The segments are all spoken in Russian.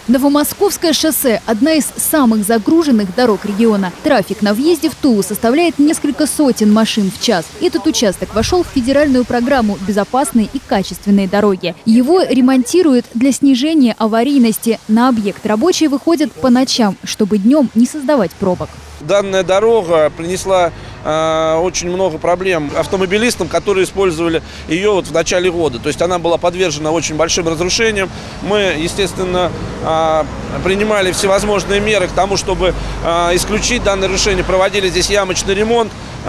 Новомосковское шоссе – одна из самых загруженных дорог региона. Трафик на въезде в Тулу составляет несколько сотен машин в час. Этот участок вошел в федеральную программу «Безопасные и качественные дороги». Его ремонтируют для снижения аварийности. На объект рабочие выходят по ночам, чтобы днем не создавать пробок. Данная дорога принесла очень много проблем автомобилистам, которые использовали ее в начале года. То есть она была подвержена очень большим разрушениям. Мы, естественно, принимали всевозможные меры к тому, чтобы исключить данное нарушение. Проводили здесь ямочный ремонт.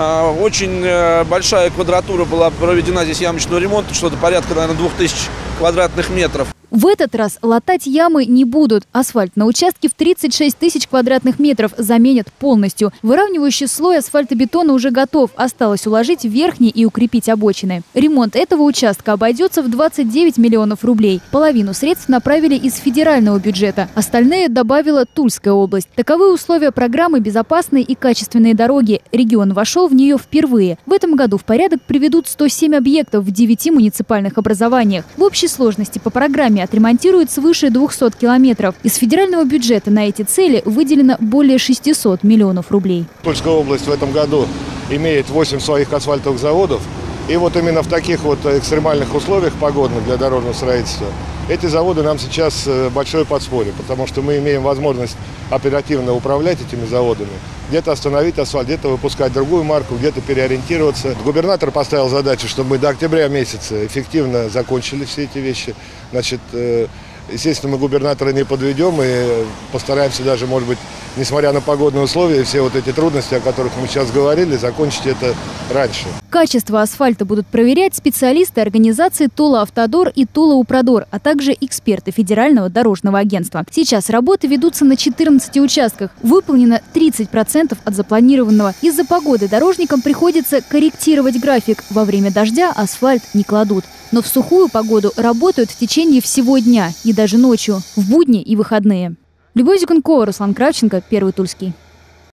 Очень большая квадратура была проведена здесь ямочного ремонта, что-то порядка, наверное, 2000 квадратных метров. В этот раз латать ямы не будут. Асфальт на участке в 36 тысяч квадратных метров заменят полностью. Выравнивающий слой асфальтобетона уже готов. Осталось уложить верхний и укрепить обочины. Ремонт этого участка обойдется в 29 миллионов рублей. Половину средств направили из федерального бюджета. Остальные добавила Тульская область. Таковы условия программы «Безопасные и качественные дороги». Регион вошел в нее впервые. В этом году в порядок приведут 107 объектов в 9 муниципальных образованиях. В общей сложности по программе отремонтируют свыше 200 километров. Из федерального бюджета на эти цели выделено более 600 миллионов рублей. Тульская область в этом году имеет 8 своих асфальтовых заводов. И вот именно в таких вот экстремальных условиях погодных для дорожного строительства эти заводы нам сейчас большое подспорье, потому что мы имеем возможность оперативно управлять этими заводами, где-то остановить асфальт, где-то выпускать другую марку, где-то переориентироваться. Губернатор поставил задачу, чтобы мы до октября месяца эффективно закончили все эти вещи. Значит, естественно, мы губернатора не подведем и постараемся даже, может быть, несмотря на погодные условия и все вот эти трудности, о которых мы сейчас говорили, закончить это раньше. Качество асфальта будут проверять специалисты организации «Тула-Автодор» и «Тула-Упродор», а также эксперты Федерального дорожного агентства. Сейчас работы ведутся на 14 участках. Выполнено 30% от запланированного. Из-за погоды дорожникам приходится корректировать график. Во время дождя асфальт не кладут. Но в сухую погоду работают в течение всего дня и даже ночью, в будни и выходные. Любовь Зюганкова, Руслан Кравченко, Первый Тульский.